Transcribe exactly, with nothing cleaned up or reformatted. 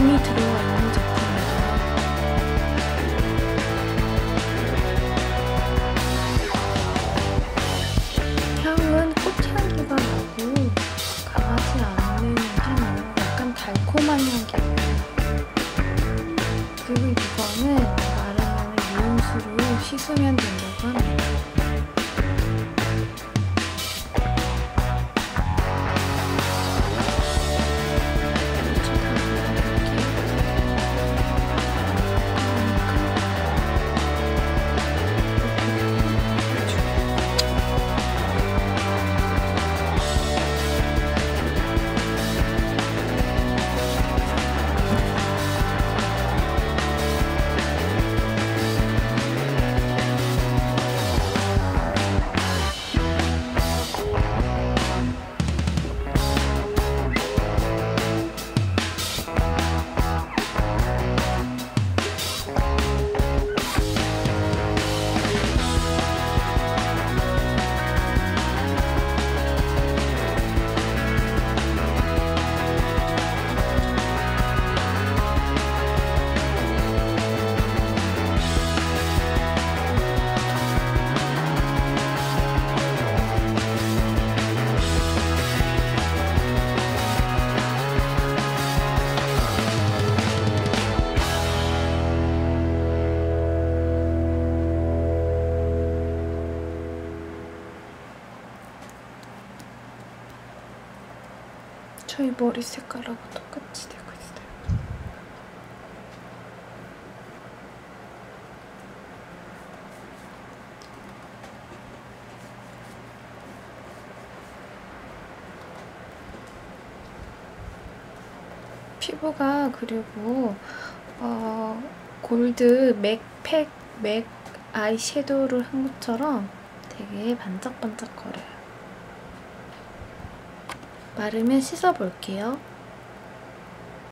제품이 들어가 있는 제품이에요. 향은 꽃향기가 나고 강하지 않는 향이에요. 약간 달콤한 향기예요. 그리고 이거는 마르면 미온수로 씻으면 된다고 합니다. 저희 머리 색깔하고 똑같이 되고 있어요. 피부가 그리고 어, 골드 맥팩 맥 아이섀도우를 한 것처럼 되게 반짝반짝거려요. 마르면 씻어볼게요.